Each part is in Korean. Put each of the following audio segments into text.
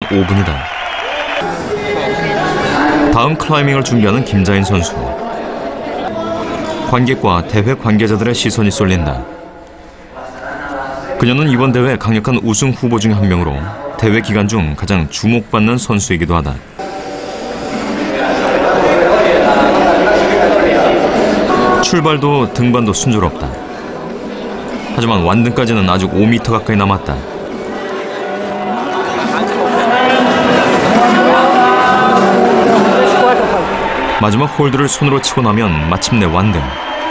5분이다. 다음 클라이밍을 준비하는 김자인 선수. 관객과 대회 관계자들의 시선이 쏠린다. 그녀는 이번 대회 강력한 우승 후보 중 한 명으로 대회 기간 중 가장 주목받는 선수이기도 하다. 출발도 등반도 순조롭다. 하지만 완등까지는 아직 5m 가까이 남았다. 마지막 홀드를 손으로 치고 나면 마침내 완등.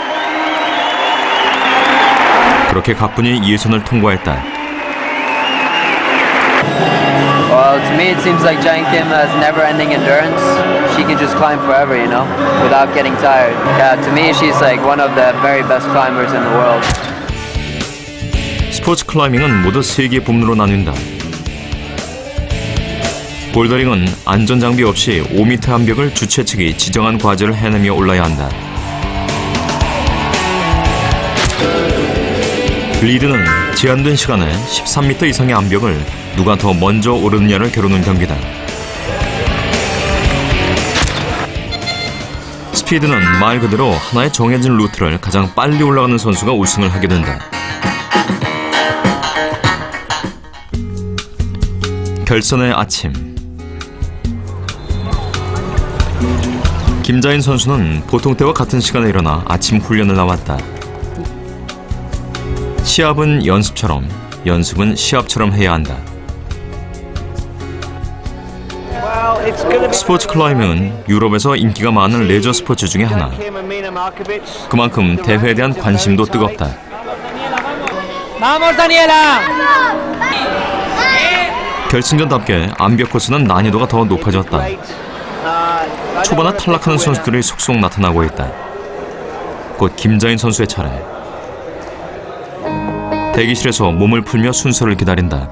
그렇게 가뿐히 2회선을 통과했다. Well, to me it seems like Jang Kim has never-ending endurance. She can just climb forever, you know, without getting tired. Yeah, to me she's like one of the very best climbers in the world. 스포츠 클라이밍은 모두 3개의 부문으로 나뉜다. 볼더링은 안전장비 없이 5m 암벽을 주최 측이 지정한 과제를 해내며 올라야 한다. 리드는 제한된 시간에 13m 이상의 암벽을 누가 더 먼저 오르느냐를 겨루는 경기다. 스피드는 말 그대로 하나의 정해진 루트를 가장 빨리 올라가는 선수가 우승을 하게 된다. 결선의 아침. 김자인 선수는 보통 때와 같은 시간에 일어나 아침 훈련을 나왔다. 시합은 연습처럼, 연습은 시합처럼 해야 한다. 스포츠 클라이밍은 유럽에서 인기가 많은 레저 스포츠 중에 하나. 그만큼 대회에 대한 관심도 뜨겁다. 결승전답게 암벽 코스는 난이도가 더 높아졌다. 초반에 탈락하는 선수들이 속속 나타나고 있다. 곧 김자인 선수의 차례. 대기실에서 몸을 풀며 순서를 기다린다.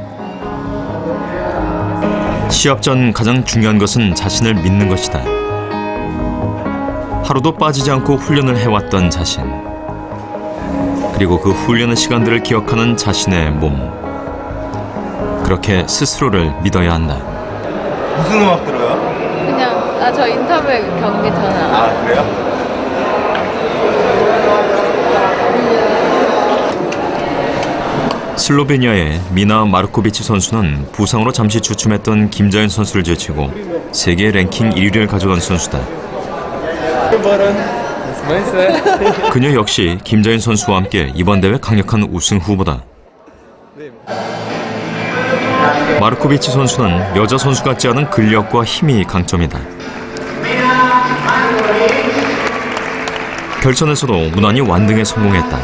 시합 전 가장 중요한 것은 자신을 믿는 것이다. 하루도 빠지지 않고 훈련을 해왔던 자신. 그리고 그 훈련의 시간들을 기억하는 자신의 몸. 그렇게 스스로를 믿어야 한다. 무슨 음악 들어요? 그냥 저 인터뷰 경기 전화. 아, 그래요? 슬로베니아의 미나 마르코비치 선수는 부상으로 잠시 주춤했던 김자인 선수를 제치고 세계 랭킹 1위를 가져간 선수다. 그녀 역시 김자인 선수와 함께 이번 대회 강력한 우승 후보다. 마르코비치 선수는 여자 선수 같지 않은 근력과 힘이 강점이다. 결선에서도 무난히 완등에 성공했다.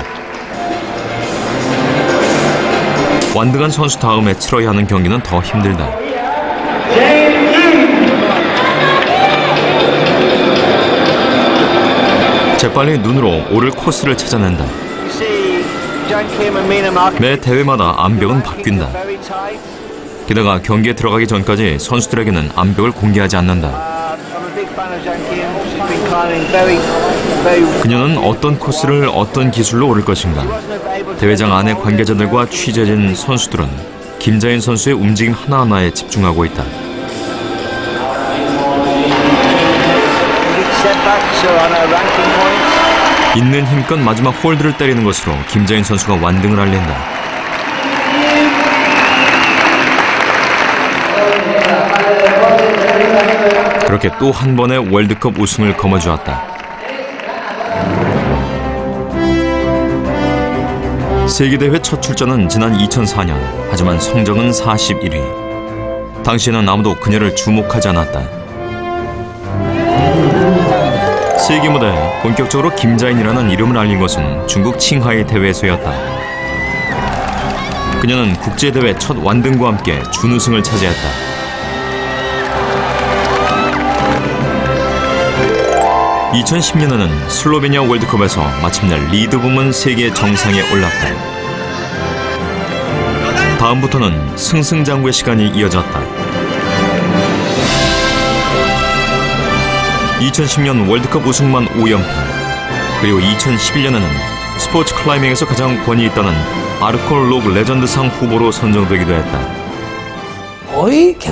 완등한 선수 다음에 치러야 하는 경기는 더 힘들다. 재빨리 눈으로 오를 코스를 찾아낸다. 매 대회마다 암벽은 바뀐다. 게다가 경기에 들어가기 전까지 선수들에게는 암벽을 공개하지 않는다. 그녀는 어떤 코스를 어떤 기술로 오를 것인가. 대회장 안의 관계자들과 취재진 선수들은 김자인 선수의 움직임 하나하나에 집중하고 있다. 있는 힘껏 마지막 홀드를 때리는 것으로 김자인 선수가 완등을 알린다. 그렇게 또 한 번의 월드컵 우승을 거머쥐었다. 세계대회 첫 출전은 지난 2004년. 하지만 성적은 41위. 당시에는 아무도 그녀를 주목하지 않았다. 세계 무대에 본격적으로 김자인이라는 이름을 알린 것은 중국 칭하이 대회에서였다. 그녀는 국제대회 첫 완등과 함께 준우승을 차지했다. 2010년에는 슬로베니아 월드컵에서 마침내 리드 부문 세계 정상에 올랐다. 다음부터는 승승장구의 시간이 이어졌다. 2010년 월드컵 우승만 5연패, 그리고 2011년에는 스포츠 클라이밍에서 가장 권위 있다는 아르콜 록 레전드상 후보로 선정되기도 했다. 거의